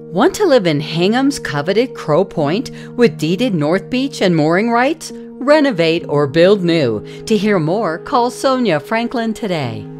Want to live in Hingham's coveted Crow Point with deeded North Beach and mooring rights? Renovate or build new. To hear more, call Sonya Franklin today.